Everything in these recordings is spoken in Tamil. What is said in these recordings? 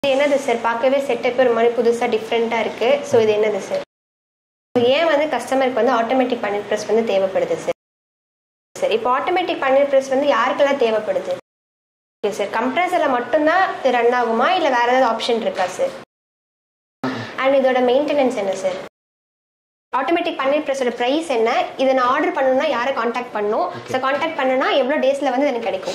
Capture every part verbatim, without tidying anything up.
என்னது சார் பார்க்கவே செட்டப் ஒரு மாதிரி புதுசாக டிஃப்ரெண்ட்டாக இருக்குது. ஸோ இது என்னது சார்? ஏன் வந்து கஸ்டமருக்கு வந்து ஆட்டோமேட்டிக் பன்னீர் ப்ரெஸ் வந்து தேவைப்படுது சார்? சார் இப்போ ஆட்டோமேட்டிக் பன்னீர் ப்ரெஸ் வந்து யாருக்கெல்லாம் தேவைப்படுது? ஓகே சார், கம்ப்ரஸரில் மட்டும்தான் ரன் ஆகுமா இல்லை வேறு ஏதாவது ஆப்ஷன் இருக்கா சார்? அண்ட் இதோட மெயின்டெனன்ஸ் என்ன சார்? ஆட்டோமேட்டிக் பன்னீர் ப்ரெஸ்ஸோட ப்ரைஸ் என்ன? இதை நான் ஆர்டர் பண்ணணும்னா யாரை காண்டாக்ட் பண்ணணும்? ஸோ காண்டாக்ட் பண்ணனா எவ்வளோ டேஸில் வந்து எனக்கு கிடைக்கும்?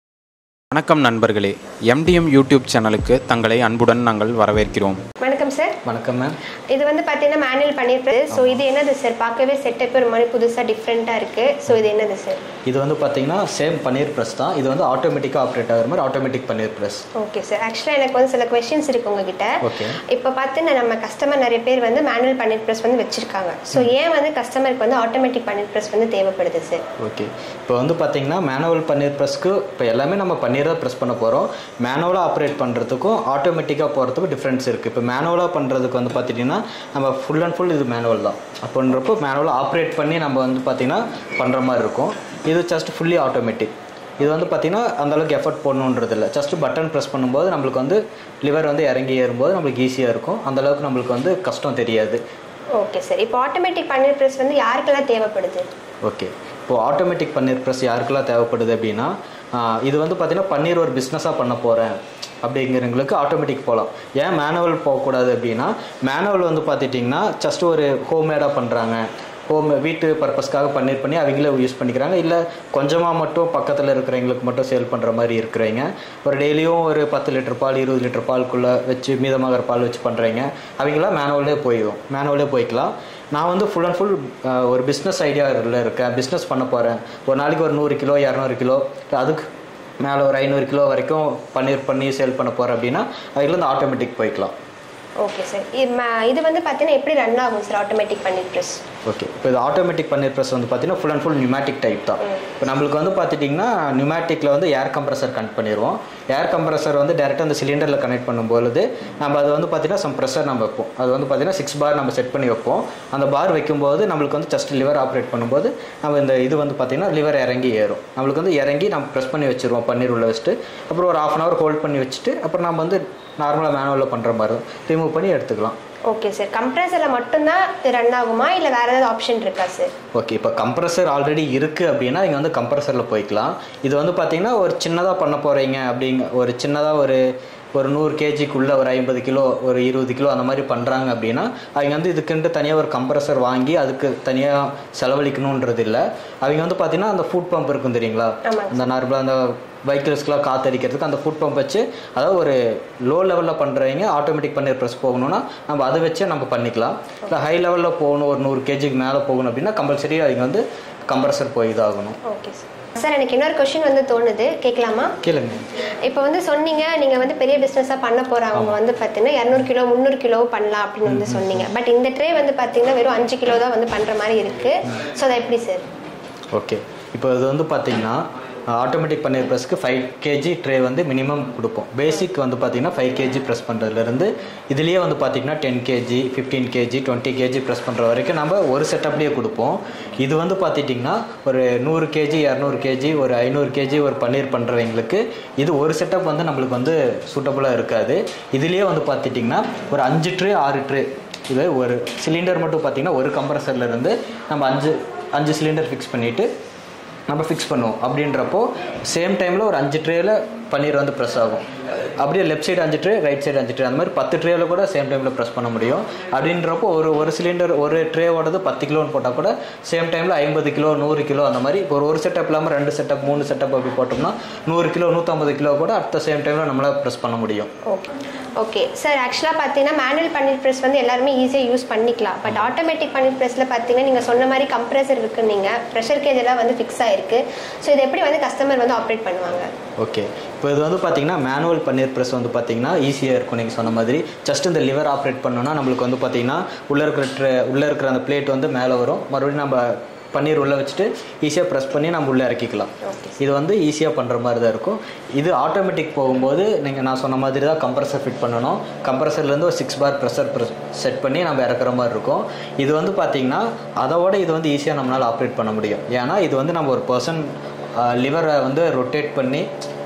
வணக்கம் நண்பர்களே, எம்டிஎம் யூடியூப் சேனலுக்கு தங்களை அன்புடன் நாங்கள் வரவேற்கிறோம். வணக்கம் சார். வணக்கம் மேம். இது வந்து பார்த்தீங்கன்னா மேனுவல் பன்னீர் ப்ரெஸ். ஸோ இது என்னது சார்? பார்க்கவே செட்டப் ஒரு மாதிரி புதுசாக டிஃப்ரெண்ட்டாக இருக்குது. ஸோ இது என்னது சார்? இது வந்து பார்த்தீங்கன்னா சேம் பன்னீர் ப்ரெஸ் தான். இது வந்து ஆட்டோமேட்டிக்காக ஆப்ரேட் ஆகிற மாதிரி automatic paneer press. Okay sir. ஆக்சுவலாக எனக்கு வந்து சில கொஸ்டின்ஸ் இருக்குது உங்ககிட்ட. ஓகே. இப்போ பார்த்தீங்கன்னா நம்ம கஸ்டமர் நிறைய பேர் வந்து மேனுவல் பன்னீர் ப்ரெஸ் வந்து வச்சிருக்காங்க. ஸோ ஏன் வந்து கஸ்டமருக்கு வந்து ஆட்டோமேட்டிக் பன்னீர் ப்ரெஸ் வந்து தேவைப்படுது சார்? ஓகே. இப்போ வந்து பார்த்தீங்கன்னா மேனுவல் பன்னீர் ப்ரெஸ்க்கு இப்போ எல்லாமே நம்ம பன்னீர் தான் ப்ரெஸ் பண்ண போகிறோம். மேனுவலாக ஆப்ரேட் பண்ணுறதுக்கும் ஆட்டோமேட்டிக்காக போகிறதுக்கும் டிஃப்ரென்ஸ் இருக்குது. இப்போ மேனுவலாக பண்ணுறதுக்கு வந்து பார்த்திங்கன்னா நம்ம ஃபுல் அண்ட் ஃபுல் இது மேனுவல் தான். அப்படின்றப்போ மேனுவலாக ஆப்ரேட் பண்ணி நம்ம வந்து பார்த்திங்கன்னா பண்ணுற மாதிரி இருக்கும். இது ஜஸ்ட் ஃபுல்லி ஆட்டோமேட்டிக். இது வந்து பார்த்திங்கன்னா அந்தளவுக்கு எஃபர்ட் போடணுன்றது இல்லை. ஜஸ்ட் பட்டன் ப்ரெஸ் பண்ணும்போது நம்மளுக்கு வந்து லிவர் வந்து இறங்கி ஏறும்போது நம்மளுக்கு ஈஸியாக இருக்கும். அந்தளவுக்கு நம்மளுக்கு வந்து கஷ்டம் தெரியாது. Okay sir. இப்போ ஆட்டோமேட்டிக் பன்னீர் ப்ரெஸ் வந்து யாருக்கெல்லாம் தேவைப்படுது? ஓகே. இப்போது ஆட்டோமேட்டிக் பன்னீர் ப்ரெஸ் யாருக்கெல்லாம் தேவைப்படுது அப்படின்னா, இது வந்து பார்த்திங்கன்னா பன்னீர் ஒரு பிஸ்னஸாக பண்ண போகிறேன் அப்படிங்கிறவங்களுக்கு ஆட்டோமேட்டிக் போகலாம். ஏன் மேனுவல் போகக்கூடாது அப்படின்னா, மேனுவல் வந்து பார்த்துட்டிங்கன்னா ஜஸ்ட் ஒரு ஹோம்மேடாக பண்ணுறாங்க, ஹோம் வீட்டு பர்பஸ்க்காக பன்னீர் பண்ணி அவங்களே யூஸ் பண்ணிக்கிறாங்க. இல்லை கொஞ்சமாக மட்டும் பக்கத்தில் இருக்கிறவங்களுக்கு மட்டும் சேல் பண்ணுற மாதிரி இருக்கிறவங்க, ஒரு டெய்லியும் ஒரு பத்து லிட்டர் பால் இருபது லிட்டர் பாலுக்குள்ளே வச்சு மீதமாகிற பால் வச்சு பண்ணுறீங்க, அவங்களாம் மேனுவலே போயிடும் மேனுவலே போய்க்கலாம். நான் வந்து ஃபுல் அண்ட் ஃபுல் ஒரு பிஸ்னஸ் ஐடியாவில் இருக்கேன், பிஸ்னஸ் பண்ண போகிறேன், ஒரு நாளைக்கு ஒரு நூறு கிலோ இரநூறு கிலோ அதுக்கு மேலே ஒரு ஐநூறு கிலோ வரைக்கும் பன்னீர் பண்ணி சேல் பண்ண போகிறேன் அப்படின்னா அதுலேருந்து ஆட்டோமேட்டிக் போய்க்கலாம். Okay sir. இது வந்து பார்த்தீங்கன்னா எப்படி ரன் ஆகும் sir automatic paneer press? Okay. இப்போ இது ஆட்டோமேட்டிக் பன்னீர் ப்ரெஸ் வந்து பார்த்தீங்கன்னா full and full pneumatic type தான். இப்போ நம்மளுக்கு வந்து பார்த்துட்டிங்கன்னா நியூமேட்டிக்கில் வந்து ஏர் கம்ப்ரஸர் கனெக்ட் பண்ணிடுவோம். ஏர் கம்ப்ரஸர் வந்து டேரெக்டாக அந்த சிலிண்டரில் கனெக்ட் பண்ணும்போது நம்ம அது வந்து பார்த்திங்கன்னா சம் ப்ரெஷர் நம்ம வைப்போம். அது வந்து பார்த்திங்கன்னா சிக்ஸ் பார் நம்ம செட் பண்ணி வைப்போம். அந்த பார் வைக்கும்போது நம்மளுக்கு வந்து ஜஸ்ட் லிவர் ஆப்ரேட் பண்ணும்போது நம்ம இந்த இது வந்து பார்த்திங்கன்னா லிவர் இறங்கி ஏறும். நம்மளுக்கு வந்து இறங்கி நம்ம ப்ரெஸ் பண்ணி வச்சுருவோம் பன்னீர் உள்ள வச்சுட்டு, அப்புறம் ஒரு ஆஃப் அன் ஹவர் ஹோல்ட் பண்ணி வச்சுட்டு அப்புறம் நம்ம வந்து நார்மலாக மேனுவலில் பண்ணுற மாதிரி ரிமூவ் பண்ணி எடுத்துக்கலாம். Okay sir. கம்ப்ரஸரில் மட்டும்தான் ரன் ஆகுமா இல்லை வேறு ஏதாவது ஆப்ஷன் இருக்கா சார்? ஓகே. இப்போ கம்ப்ரஸர் ஆல்ரெடி இருக்குது அப்படின்னா நீங்கள் வந்து கம்ப்ரஸரில் போய்க்கலாம். இது வந்து பார்த்திங்கன்னா ஒரு சின்னதாக பண்ண போகிறீங்க அப்படிங்க, ஒரு சின்னதாக ஒரு ஒரு நூறு கேஜிக்குள்ளே ஒரு ஐம்பது கிலோ ஒரு இருபது கிலோ அந்த மாதிரி பண்ணுறாங்க அப்படின்னா அவங்க வந்து இதுக்குன்ட்டு தனியாக ஒரு கம்ப்ரஸர் வாங்கி அதுக்கு தனியாக செலவழிக்கணுன்றது இல்லை. அவங்க வந்து பார்த்திங்கன்னா அந்த ஃபுட் பம்ப் இருக்கும் தெரியுங்களா, அந்த நார்மலாக அந்த வெஹிக்கிள்ஸ்க்கெலாம் காற்றடிக்கிறதுக்கு அந்த ஃபுட் பம்ப் வச்சு, அதாவது ஒரு லோ லெவலில் பண்ணுறவங்க ஆட்டோமேட்டிக் பன்னீர் ப்ரெஸ் போகணுன்னா நம்ம அதை வச்சே நம்ம பண்ணிக்கலாம். இல்லை ஹை லெவலில் போகணும், ஒரு நூறு கேஜிக்கு மேலே போகணும் அப்படின்னா கம்பல்சரி அவங்க வந்து கம்ப்ரஸர் போய் இதாகணும். Okay sir. சார் எனக்கு இன்னொரு கொஸ்டின் வந்து தோணுது, கேட்கலாமா? கேளுங்க. இப்போ வந்து சொன்னீங்க நீங்கள் வந்து பெரிய பிஸ்னஸாக பண்ண போகிறவங்க வந்து பார்த்தீங்கன்னா இரநூறு கிலோ முந்நூறு கிலோ பண்ணலாம் அப்படின்னு வந்து சொன்னீங்க. பட் இந்த ட்ரே வந்து பார்த்தீங்கன்னா வெறும் அஞ்சு கிலோ தான் வந்து பண்ணுற மாதிரி இருக்குது. ஸோ அதை எப்படி சார்? ஓகே. இப்போ இது வந்து பார்த்தீங்கன்னா ஆட்டோமேட்டிக் பன்னீர் ப்ரெஸ்க்கு ஃபைவ் கேஜி ட்ரே வந்து மினிமம் கொடுப்போம். பேசிக் வந்து பார்த்திங்கன்னா ஃபைவ் கேஜி ப்ரெஸ் பண்ணுறதுலேருந்து இதுலேயே வந்து பார்த்திங்கன்னா ten KG fifteen KG twenty KG press பண்ணுற வரைக்கும் நம்ம ஒரு செட்டப்லேயே கொடுப்போம். இது வந்து பார்த்திட்டிங்கன்னா ஒரு நூறு கேஜி இரநூறு கேஜி ஒரு ஐநூறு கேஜி ஒரு பன்னீர் பண்ணுறவங்களுக்கு இது ஒரு செட்டப் வந்து நம்மளுக்கு வந்து சூட்டபுளாக இருக்காது. இதுலேயே வந்து பார்த்திட்டிங்கன்னா ஒரு அஞ்சு ட்ரே ஆறு ட்ரே, இது ஒரு சிலிண்டர் மட்டும் பார்த்திங்கன்னா ஒரு கம்ப்ரஸர்லேருந்து நம்ம அஞ்சு அஞ்சு சிலிண்டர் ஃபிக்ஸ் பண்ணிவிட்டு நம்ம ஃபிக்ஸ் பண்ணுவோம். அப்படின்றப்போ சேம் டைமில் ஒரு அஞ்சு ட்ரேயில் பன்னீர் வந்து ப்ரெஸ் ஆகும். அப்படியே லெஃப்ட் சைடு அஞ்சு ட்ரே ரைட் சைடு அஞ்சு ட்ரே அந்த மாதிரி பத்து ட்ரேவில் கூட சேம் டைமில் ப்ரெஸ் பண்ண முடியும். அப்படின்றப்போ ஒரு ஒரு சிலிண்டர் ஒரு ட்ரேவோடது பத்து கிலோன்னு போட்டால் கூட சேம் டைமில் ஐம்பது கிலோ நூறு கிலோ அந்த மாதிரி ஒரு ஒரு செட்டப் இல்லாமல் ரெண்டு செட்டப் மூணு செட்டப் அப்படி போட்டோம்னா நூறு கிலோ நூற்றம்பது கிலோ கூட அட் சேம் டைமில் நம்மளால் ப்ரெஸ் பண்ண முடியும். Okay okay sir. ஆக்சுவலாக பார்த்தீங்கன்னா மேனுவல் பன்னீர் ப்ரெஸ் வந்து எல்லாருமே ஈஸியாக யூஸ் பண்ணிக்கலாம். பட் ஆட்டோமேட்டிக் பன்னீர் ப்ரெஸ்ஸில் பார்த்தீங்கன்னா நீங்கள் சொன்ன மாதிரி கம்ப்ரஸர் இருக்குது, நீங்கள் ப்ரெஷர் கேஜ் எல்லாம் வந்து ஃபிக்ஸ் ஆகிருக்கு. ஸோ இது எப்படி வந்து கஸ்டமர் வந்து ஆப்ரேட் பண்ணுவாங்க? ஓகே. இப்போ இது வந்து பார்த்திங்கன்னா மேனுவல் பன்னீர் ப்ரெஸ் வந்து பார்த்திங்கன்னா ஈஸியாக இருக்கும். நீங்கள் சொன்ன மாதிரி ஜஸ்ட் இந்த லிவர் ஆப்ரேட் பண்ணோன்னா நம்மளுக்கு வந்து பார்த்திங்கன்னா உள்ளே இருக்கிற ட்ரே உள்ளே இருக்கிற அந்த பிளேட் வந்து மேலே வரும், மறுபடியும் நம்ம பன்னீர் உள்ளே வச்சுட்டு ஈஸியாக ப்ரெஸ் பண்ணி நம்ம உள்ளே இறக்கிக்கலாம். இது வந்து ஈஸியாக பண்ணுற மாதிரி தான் இருக்கும். இது ஆட்டோமேட்டிக் போகும்போது நீங்கள் நான் சொன்ன மாதிரி தான் கம்ப்ரஸர் ஃபிட் பண்ணணும். கம்ப்ரஸர்லேருந்து ஒரு six bar pressure press set பண்ணி நம்ம இறக்குற மாதிரி இருக்கும். இது வந்து பார்த்திங்கன்னா அதோட இது வந்து ஈஸியாக நம்மளால் ஆப்ரேட் பண்ண முடியும். ஏன்னா இது வந்து நம்ம ஒரு பர்சன் லிவரை வந்து ரொட்டேட் பண்ணி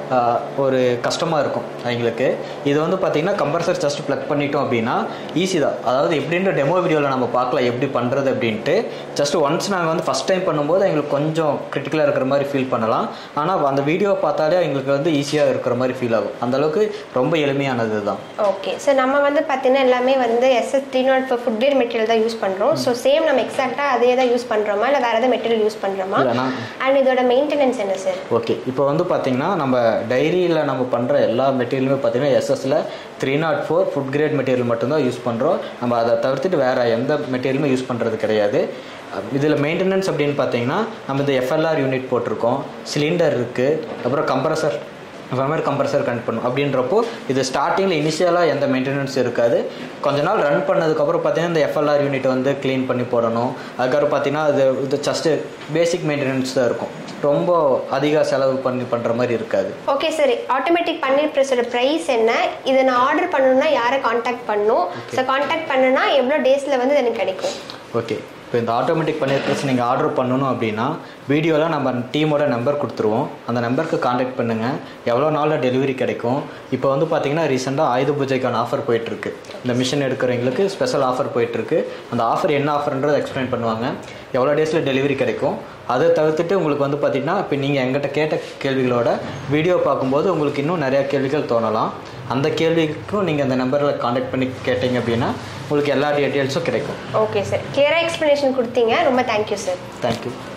ஒரு கஷ்டமாக இருக்கும் எங்களுக்கு. இது வந்து பார்த்திங்கன்னா கம்ப்ரஸர் ஜஸ்ட் ப்ளக் பண்ணிட்டோம் அப்படின்னா ஈஸி தான். அதாவது எப்படின்ற டெமோ வீடியோவில் நம்ம பார்க்கலாம் எப்படி பண்ணுறது அப்படின்ட்டு. ஜஸ்ட் ஒன்ஸ் நாங்கள் வந்து ஃபஸ்ட் டைம் பண்ணும்போது எங்களுக்கு கொஞ்சம் கிரிட்டிக்கலாக இருக்கிற மாதிரி ஃபீல் பண்ணலாம். ஆனால் அந்த வீடியோ பார்த்தாலே எங்களுக்கு வந்து ஈஸியாக இருக்கிற மாதிரி ஃபீல் ஆகும். அந்தளவுக்கு ரொம்ப எளிமையானது தான். ஓகே, ஸோ நம்ம வந்து பார்த்தீங்கன்னா எல்லாமே வந்து SS three nought four food grade material தான் யூஸ் பண்ணுறோம். ஸோ சேம் நம்ம எக்ஸாக்டாக அதே தான் யூஸ் பண்ணுறோமா இல்லை வேறு எதாவது மெட்டீரியல் யூஸ் பண்ணுறோமா? அண்ட் இதோட மெயின்டெனன்ஸ் என்ன சார்? ஓகே, இப்போ வந்து பார்த்தீங்கன்னா நம்ம டைரியில் நம்ம பண்ணுற எல்லா மெட்டீரியலுமே பார்த்தீங்கன்னா எஸ்எஸ்ல three nought four food grade material மட்டும்தான் யூஸ் பண்ணுறோம். நம்ம அதை தவிர்த்துட்டு வேறு எந்த மெட்டீரியலுமே யூஸ் பண்ணுறது கிடையாது. இதில் மெயின்டெனன்ஸ் அப்படின்னு பார்த்தீங்கன்னா நம்ம இந்த எஃப்எல்ஆர் யூனிட் போட்டிருக்கோம், சிலிண்டர் இருக்குது, அப்புறம் கம்ப்ரஸர் இந்த மாதிரி கம்ப்ரஸர் கனெக்ட் பண்ணும். அப்படின்றப்போ இது ஸ்டார்டிங்கில் இனிஷியலாக எந்த மெயின்டெனன்ஸ் இருக்காது. கொஞ்ச நாள் ரன் பண்ணதுக்கப்புறம் பார்த்தீங்கன்னா இந்த எஃப்எல்ஆர் யூனிட் வந்து க்ளீன் பண்ணி போடணும். அதுக்கப்புறம் பார்த்தீங்கன்னா அது இது ஜஸ்ட்டு பேசிக் மெயின்டெனன்ஸ் தான் இருக்கும். ரொம்ப அதிக செலவு பண்ணி பண்ணுற மாதிரி இருக்காது. ஓகே சரி, ஆட்டோமேட்டிக் பன்னீர் ப்ரெஸ்ஸோட ப்ரைஸ் என்ன? இதை நான் ஆர்டர் பண்ணணும்னா யாரை காண்டாக்ட் பண்ணணும்? ஸோ காண்டாக்ட் பண்ணணும்னா எவ்வளோ டேஸில் வந்து எனக்கு கிடைக்கும்? ஓகே, இப்போ இந்த ஆட்டோமேட்டிக் பன்னீர் ப்ரெஸ் நீங்கள் ஆர்டர் பண்ணணும் அப்படின்னா வீடியோவில் நம்ம டீமோட நம்பர் கொடுத்துருவோம். அந்த நம்பருக்கு காண்டாக்ட் பண்ணுங்கள். எவ்வளோ நாளில் டெலிவரி கிடைக்கும். இப்போ வந்து பார்த்தீங்கன்னா ரீசெண்டாக ஆயுத பூஜைக்கான ஆஃபர் போயிட்டுருக்கு. இந்த மிஷின் எடுக்கிறவங்களுக்கு ஸ்பெஷல் ஆஃபர் போயிட்டுருக்கு. அந்த ஆஃபர் என்ன ஆஃபர்ன்றதை எக்ஸ்பிளைன் பண்ணுவாங்க. எவ்வளோ டேஸில் டெலிவரி கிடைக்கும். அதை தவிர்த்துட்டு உங்களுக்கு வந்து பார்த்திங்கன்னா இப்போ நீங்கள் எங்கிட்ட கேட்ட கேள்விகளோட வீடியோ பார்க்கும்போது உங்களுக்கு இன்னும் நிறையா கேள்விகள் தோணலாம். அந்த கேள்விக்கும் நீங்கள் அந்த நம்பரில் காண்டாக்ட் பண்ணி கேட்டிங்க அப்படின்னா உங்களுக்கு எல்லா டீட்டெயில்ஸும் கிடைக்கும். ஓகே சார், கிளியராக எக்ஸ்ப்ளனேஷன் கொடுத்தீங்க. ரொம்ப தேங்க்யூ சார். தேங்க்யூ.